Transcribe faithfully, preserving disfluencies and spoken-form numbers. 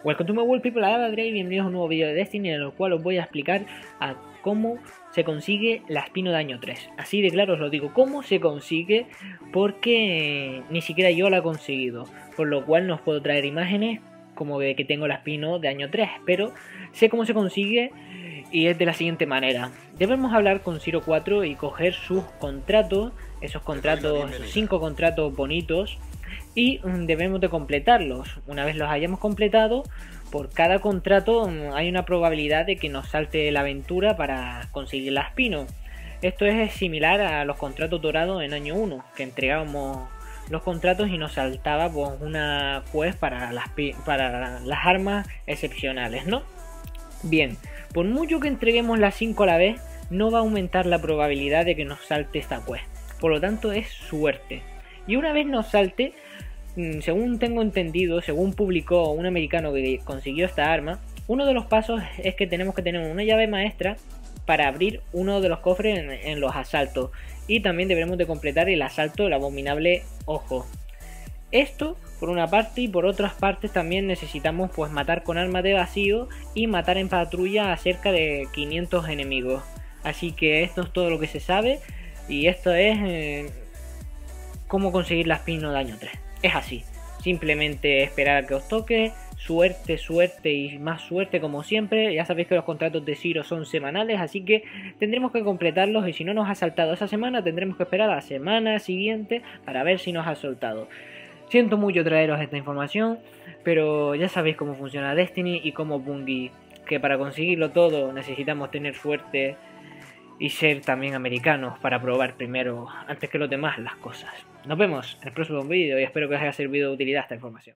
Welcome to my world, people, I am André y bienvenidos a un nuevo video de Destiny en el cual os voy a explicar a cómo se consigue la Espino de año tres. Así de claro os lo digo, cómo se consigue, porque ni siquiera yo la he conseguido, por lo cual no os puedo traer imágenes como de que tengo la Espino de año tres, pero sé cómo se consigue y es de la siguiente manera. Debemos hablar con Zero cuatro y coger sus contratos, esos contratos, esos cinco contratos bonitos, y debemos de completarlos. Una vez los hayamos completado, por cada contrato hay una probabilidad de que nos salte la aventura para conseguir la Espino. Esto es similar a los contratos dorados en año uno, que entregábamos los contratos y nos saltaba pues, una quest para las, para las armas excepcionales, ¿no? Bien, por mucho que entreguemos las cinco a la vez, no va a aumentar la probabilidad de que nos salte esta quest. Por lo tanto es suerte. Y una vez nos salte, según tengo entendido, según publicó un americano que consiguió esta arma, uno de los pasos es que tenemos que tener una llave maestra para abrir uno de los cofres en, en los asaltos. Y también deberemos de completar el asalto del abominable ojo. Esto por una parte, y por otras partes también necesitamos pues matar con armas de vacío y matar en patrulla a cerca de quinientos enemigos. Así que esto es todo lo que se sabe y esto es eh, cómo conseguir la Espino de año tres. Es así, simplemente esperar a que os toque, suerte, suerte y más suerte como siempre. Ya sabéis que los contratos de Zero son semanales, así que tendremos que completarlos y si no nos ha saltado esa semana tendremos que esperar a la semana siguiente para ver si nos ha soltado. Siento mucho traeros esta información, pero ya sabéis cómo funciona Destiny y cómo Bungie, que para conseguirlo todo necesitamos tener suerte y ser también americanos para probar primero, antes que los demás, las cosas. Nos vemos en el próximo vídeo y espero que os haya servido de utilidad esta información.